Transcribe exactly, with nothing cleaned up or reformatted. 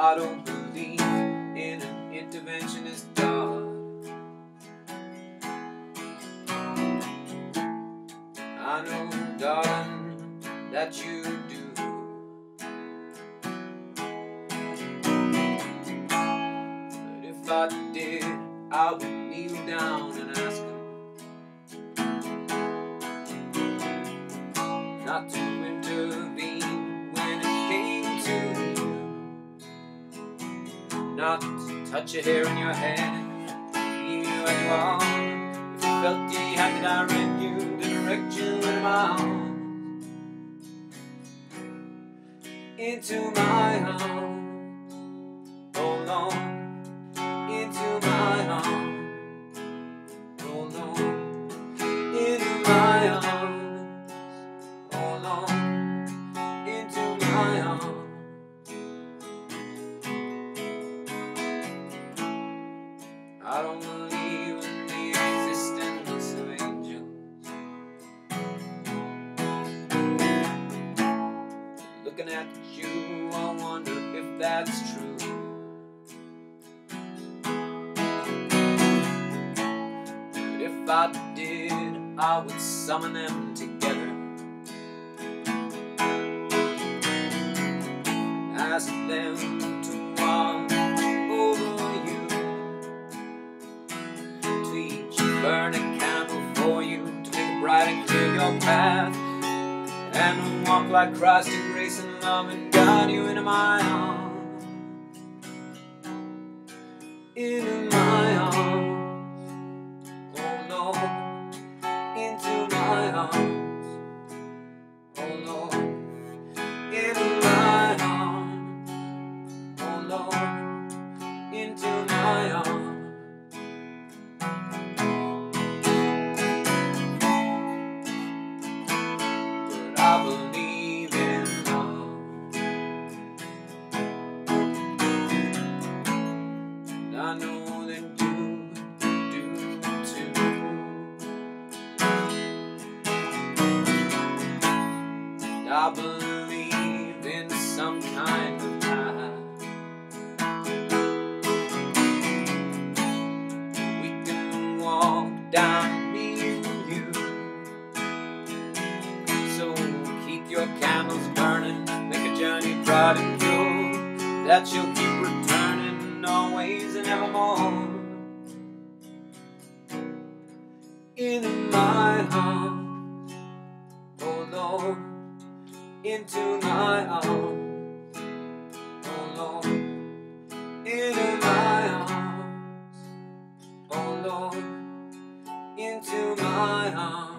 I don't believe in an interventionist God. I know, darling, that you do. But if I did, I would kneel down and ask him not to intervene when it came to you, not to touch a hair in your head, leave you as you are. If you felt he had to direct you, to direct you in my arms, into my arms, oh Lord, into my arms, oh Lord, into my arms, oh Lord, into my arms. I don't believe in the existence of angels. Looking at you, I wonder if that's true. But if I did, I would summon them together, ask them to watch over you, to each burn a candle for you, to make it bright and clear your path, and walk like Christ in grace and love and guide you into my arms, into my arms, oh Lord, into my arms, oh Lord, into my arms, oh Lord, into my arms. But I believe in love, and I know that you do too. And I believe in some kind of path we can walk down, me and you. So keep your candles burning, make a journey bright and pure, that you'll keep returning always and evermore. Into my arms, oh Lord, into my arms, oh Lord, into my arms, oh Lord, into my arms.